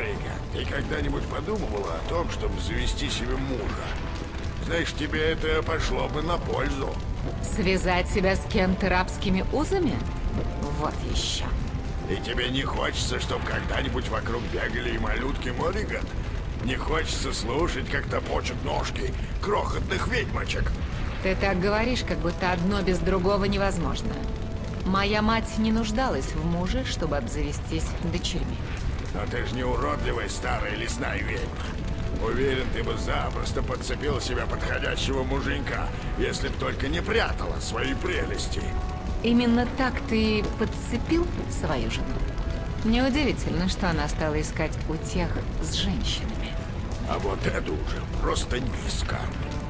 Мориган, ты когда-нибудь подумывала о том, чтобы завести себе мужа? Знаешь, тебе это пошло бы на пользу. Связать себя с кем-то рабскими узами? Вот еще. И тебе не хочется, чтобы когда-нибудь вокруг бегали и малютки, Мориган? Не хочется слушать, как топочут ножки крохотных ведьмочек? Ты так говоришь, как будто одно без другого невозможно. Моя мать не нуждалась в муже, чтобы обзавестись дочерьми. Но ты же не уродливая старая лесная ведьма. Уверен, ты бы запросто подцепила себе подходящего муженька, если б только не прятала свои прелести. Именно так ты подцепил свою жену? Неудивительно, что она стала искать утех с женщинами. А вот это уже просто низко.